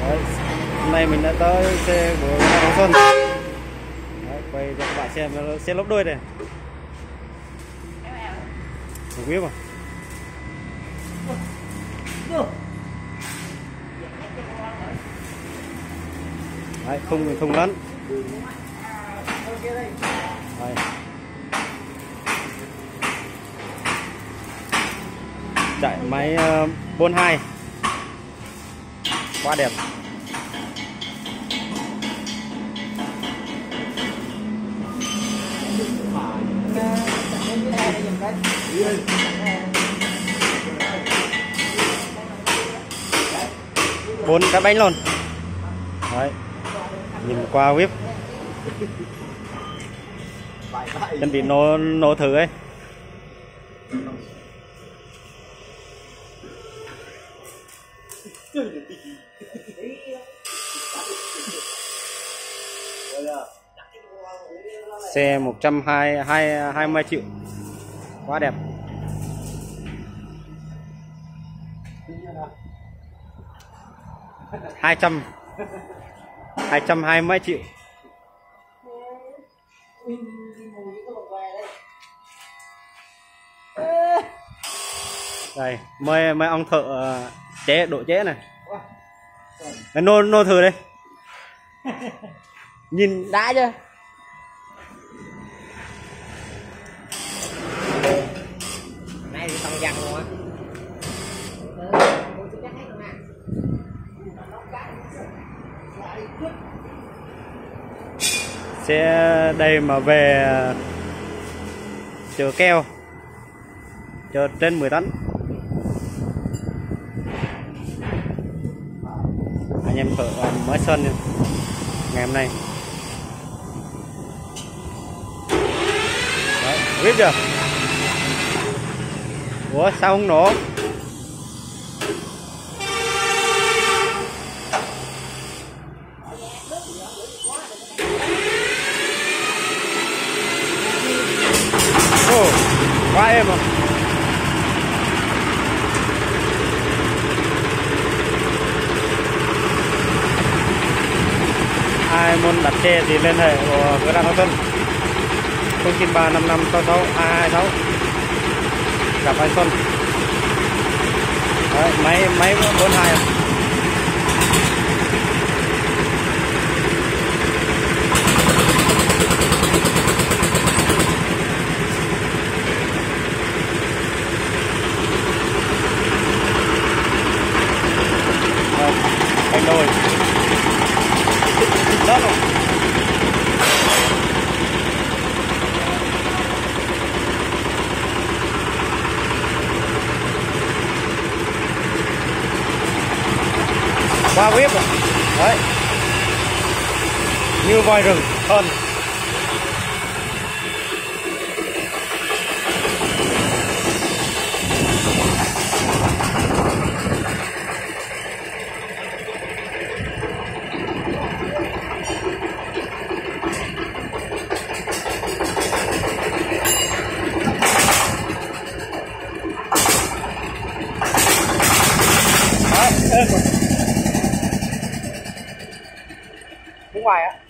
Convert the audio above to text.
Đấy, hôm nay mình đã tới xe của Đăng Xuân. Đấy, quay cho các bạn xem xe lốp đôi này. Một biết mà. Đấy, thùng lẫn. Đây. Chạy máy 42 quá đẹp. Bốn cái bánh luôn. Đấy, nhìn qua whip chuẩn bị nổ thử ấy. Xe 120 triệu quá đẹp. Hai trăm hai mươi triệu. Đây mời ông thợ chế độ chế này. Nô thử đây. Nhìn đã chưa? Này thì tông văng luôn á. Xe đây mà về chở keo, chở trên 10 tấn. Anh em thợ mới sơn ngày hôm nay. Đấy, biết chưa? Ủa sao không nổ? Quá êm không? Ai muốn đặt xe thì liên hệ của cửa hàng Đăng Xuân 0935566226 gặp anh Xuân. Đấy, máy 42 à? Anh đôi đó rồi. Qua whip rồi. Đấy, như voi rừng hơn. Đúng ngoài á.